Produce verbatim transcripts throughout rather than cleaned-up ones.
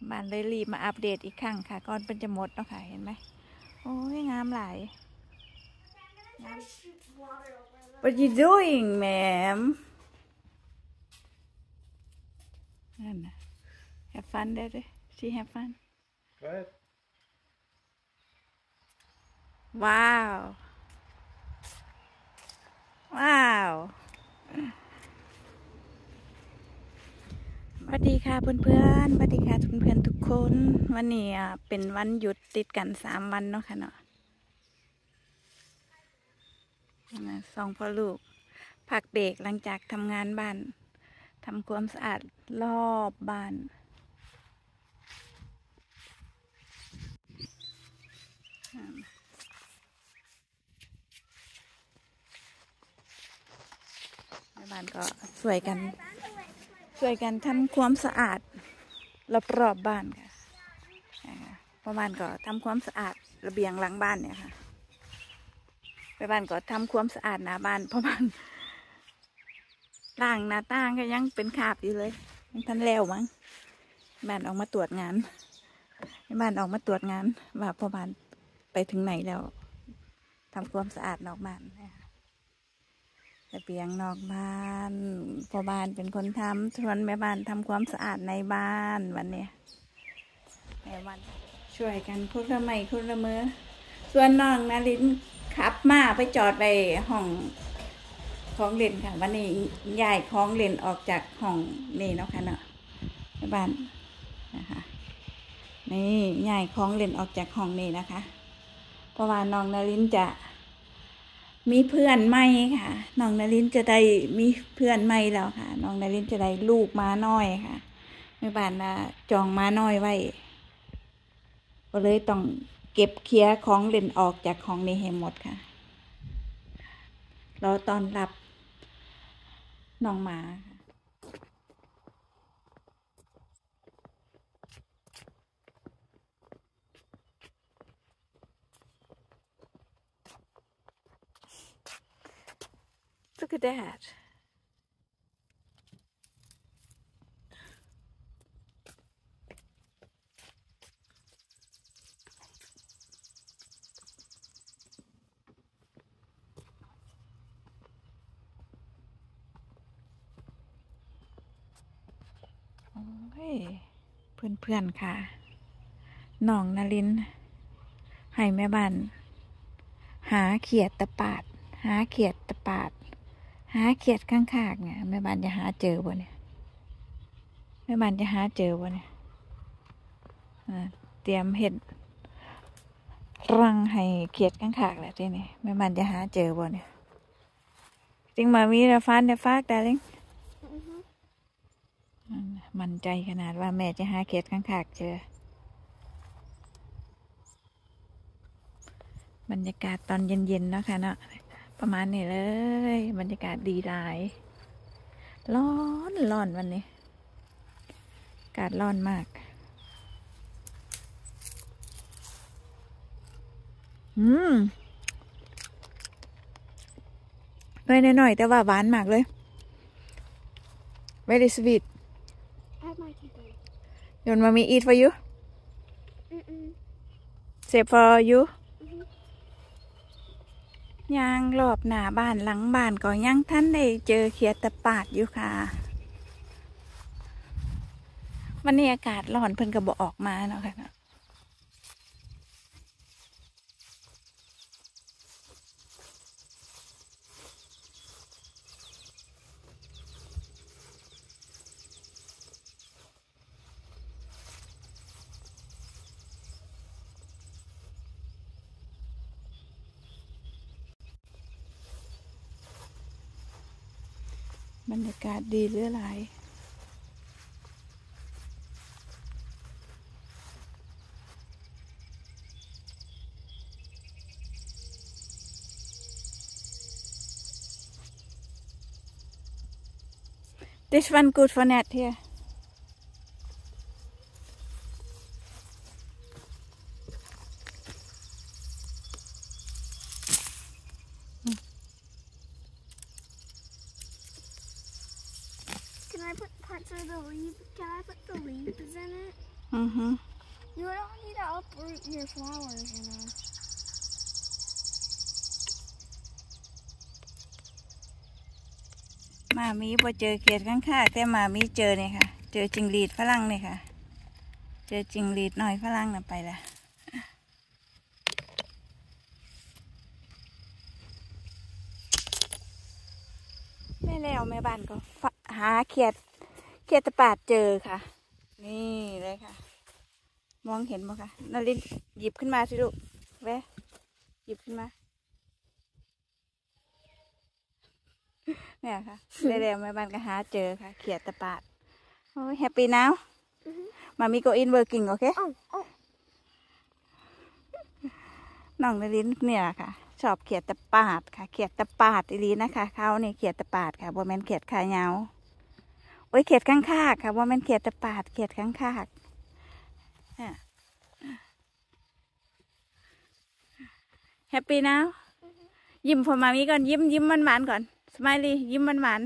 บ้านเลยรีบมาอัปเดตอีกครั้งค่ะก่อนเป็นจะหมดเนาะค่ะเห็นไหมโอ้ยงามหลาย What you doing ma'am นั่นนะ have fun there she have fun Good. wow wow สวัสดีค่ะเพื่อนๆสวัสดีค่ะเพื่อนๆทุกคนวันนี้เป็นวันหยุดติดกันสามวันเนาะค่ะเนาะสองพ่อลูกพักเบรกหลังจากทำงานบ้านทำความสะอาดรอบบ้านแม่บ้านก็ช่วยกันช่วยกันทำความสะอาดรอบรอบบ้านค่ะพ่อบ้านก็ทำความสะอาดระเบียงหลังบ้านเนี่ยค่ะแม่บ้านก็ทำความสะอาดหน้าบ้านพ่อบ้านล่างหน้าต่างก็ยังเป็นคราบอยู่เลยยังทันแล้วมั้งบ้านออกมาตรวจงานบ้านออกมาตรวจงานว่าพ่อบ้านไปถึงไหนแล้วทำความสะอาดนอกบ้านระเบียงนอกบ้านพ่อบ้านเป็นคนทำส่วนแม่บ้านทำความสะอาดในบ้านวันนี้แม่บ้านช่วยกันคนละไม้คนละมือส่วนน้องนารินขับมาไปจอดไปห้องของเล่นค่ะวันนี้ย้ายของเล่นออกจากห้องนี่เนาะค่ะเนาะแม่บ้านนะคะนี่ย้ายของเล่นออกจากห้องนี่นะคะเพราะว่าน้องนารินจะมีเพื่อนใหม่ค่ะน้องนารินจะได้มีเพื่อนใหม่แล้วค่ะน้องนารินจะได้ลูกม้าน้อยค่ะแม่บ้านนะจองม้าน้อยไว้ก็เลยต้องเก็บเคลียร์ของเล่นออกจากของนี้ให้หมดค่ะรอต้อนรับน้องหมาLook at that.โอ้ยเพื่อนๆค่ะน้องนลินให้แม่บ้านหาเขียดตะปาดหาเขียดตะปาดหาเขียดข้างๆเนี่ยแม่บ้านจะหาเจอบ่เนี่ยแม่บ้านจะหาเจอบ่เนี่ยเตรียมเห็ดรังให้เขียดข้างๆแหละทีนี้แม่บ้านจะหาเจอบ่เนี่ยจริงมามีราฟานเดฟากแต่ลิงมั่นใจขนาดว่าแม่จะหาเขียดข้างๆเจอบรรยากาศตอนเย็นๆเนาะค่ะเนาะประมาณนี้เลยบรรยากาศดีหลายร้อนร้อนวันนี้อากาศร้อนมากอืมน้อยหน่อยแต่ว่าหวานมากเลย very sweet you want mommy eat for you save for youยางรอบหน้าบ้านหลังบ้านก็ยังท่านได้เจอเขียดตะปาดอยู่ค่ะวันนี้อากาศร้อนเพิ่นก็บอกออกมาเนาะค่ะบรรยากาศดีเหลือหลายThis one good for net here. Can I put parts of the leaf? Can I put the leaves in it? Hmm. อือฮึ You don't need to uproot your flowers, you know. มามีพอเจอเขียดข้างๆแต่มามีเจอเนี่ยค่ะเจอจิงหรีดฝรั่งเนี่ยค่ะเจอจิงหรีดหน่อยฝรั่งน่ะไปละแม่แล้วแม่บ้านก็หาเขียดเขียดตะปาดเจอค่ะนี่เลยค่ะมองเห็นไหมคะนารินหยิบขึ้นมาสิลูกแวะหยิบขึ้นมาเนี่ยค่ะได้แล้วแม่บ้านก็หาเจอค่ะเขียดตะปาดโอ้ยแฮปปี้นาวมามีโกอินเวิร์กิ่งโอเคน้องนารินเนี่ยค่ะชอบเขียดตะปาดค่ะเขียดตะปาดอีลีนะคะเขาเนี่ยเขียดตะปาดค่ะบ่แม่นเขียดขายาวโอ้ยเขียดข้างข้างค่ะบ่แม่นเขียดตะปาดเขียดข้างข้างแฮปปี้นะยิ้มพอมามีก่อนยิ้มยิ้มมันหวานก่อนสไมลี่ยิ้มมันหวาน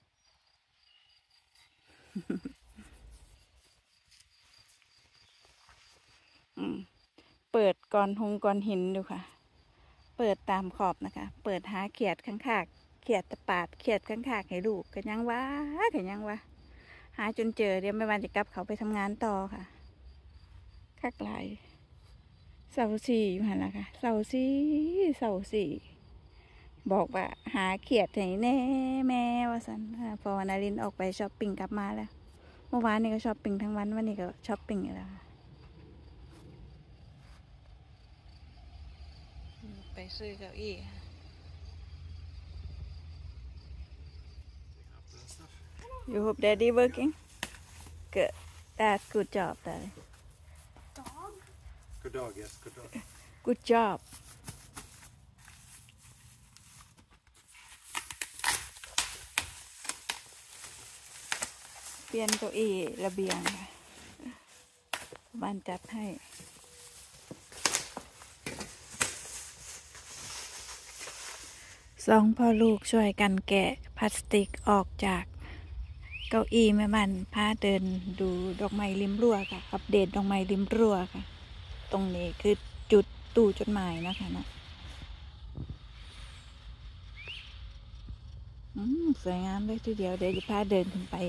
เปิดก่อนหงก่อนหินดูค่ะเปิดตามขอบนะคะเปิดหาเขียดข้างข้างเขียดตะปาดเขียดข้างข้างให้ลูกกันยังวะกันยังวะหาจนเจอเดี๋ยวแม่บ้านจะกลับเขาไปทำงานต่อค่ะคักหลายเสาสี่อยู่หันละค่ะเสาสี่เสาสี่บอกว่าหาเขียดไหนแน่แม่ว่าสันพอนารินออกไปช้อปปิ้งกลับมาแล้วเมื่อวานนี้ก็ช้อปปิ้งทั้งวันวันนี้ก็ช้อปปิ้งอยู่แล้วไปซื้อเก้าอี้ You hope Daddy working? Good. That's good job, Daddy. Dog? Good dog, yes, good dog. Good job. เปลี่ยนเก้าอี้ระเบียงค่ะบ้านจัดให้สองพ่อลูกช่วยกันแกะพลาสติกออกจากเก้าอี้แม่บ้านพาเดินดูดอกไม้ริมรั้วค่ะอัปเดตดอกไม้ริมรั้วค่ะตรงนี้คือจุดตู้จดหมายนะคะเนาะสวยงามเลยทีเดียวเดี๋ยวจะพาเดินขึ้นไป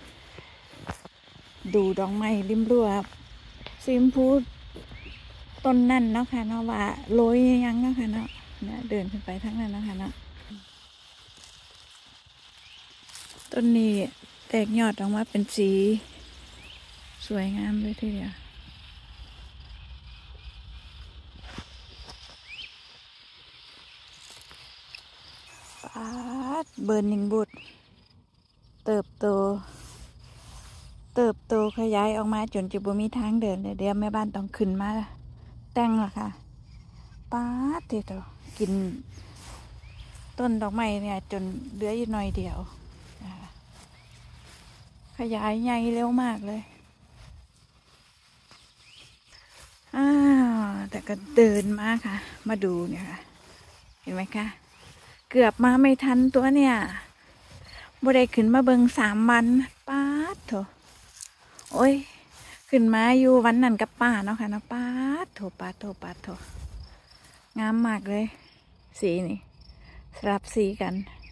ดูดอกไม้ริมรั้วซิมพูดต้นนั่นเนาะค่ะเนาะว่าโรยยังเนาะค่ะเนาะเนี่ยเดินขึ้นไปทั้งนั้นเนาะค่ะเนาะต้นนี้แตกยอดออกมาเป็นสีสวยงามเลยทีเดียวปาดเบิร์นิงบูดเติบโตเติบโตขยายออกมาจนจะบ่มีทางเดินเลยเดี๋ยวแม่บ้านต้องขึ้นมาแต่งละค่ะปาดเถอะกินต้นดอกไม้เนี่ยจนเหลืออยู่หน่อยเดียวขยายใหญ่เร็วมากเลยอ้าวแต่ก็เดินมาค่ะมาดูเนี่ยค่ะเห็นไหมคะเกือบมาไม่ทันตัวเนี่ยบ่ได้ขึ้นมาเบิงสามวันป้าดโถโอ้ยขึ้นมาอยู่วันนั้นกับป้าเนาะค่ะเนาะป้าดโถป้าดโถป้าดโถงามมากเลยสีนี่สลับสีกัน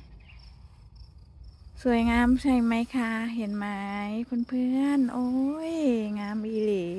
สวยงามใช่ไหมคะเห็นไหมเพื่อนๆโอ้ยงามอีหลี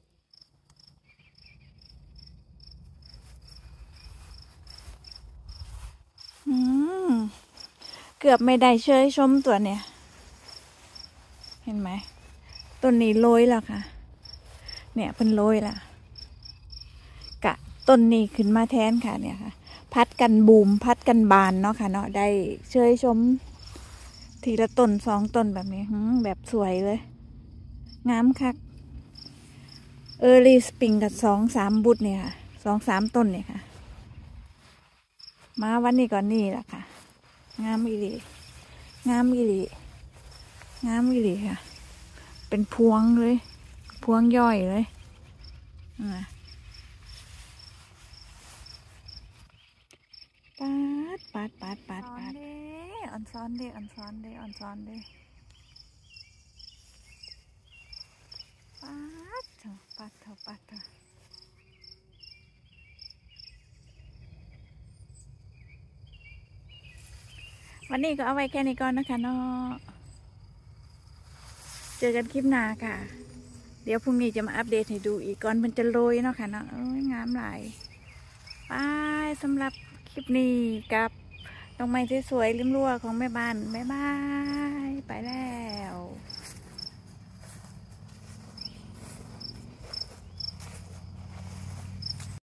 อืมเกือบไม่ได้เชยชมตัวเนี่ยเห็นไหมต้นนี้โรยแล้วค่ะเนี่ยเพิ่นโรยละกะต้นนี้ขึ้นมาแทนค่ะเนี่ยค่ะพัดกันบูมพัดกันบานเนาะค่ะเนาะได้เชยชมทีละต้นสองต้นแบบนี้แบบสวยเลยงามคักเออร์ลี่สปริงกับสองสามบุตรเนี่ยค่ะสองสามต้นเนี่ยค่ะมาวันนี้ก่อนนี่แหละค่ะงามอีหลีงามอีหลีงามอีหลีค่ะเป็นพวงเลยพวงย่อยเลยปาดปาดปาดปาดปาดอ่อนซ้อนเด้อ่อนซ้อนเด้อ่อนซ้อนเด้ปัดเถอะปัดเถอะปัดเถอะวันนี้ก็เอาไว้แค่นี้ก่อนนะคะเนาะเจอกันคลิปหน้าค่ะ เดี๋ยวพรุ่งนี้จะมาอัปเดตให้ดูอีกก่อนมันจะโรยเนาะค่ะเนาะเอ้ยงามหลายไปสำหรับคลิปนี้กับดอกไม้สวยๆริมรั้วของแม่บ้านบ๊ายบายไปแล้ว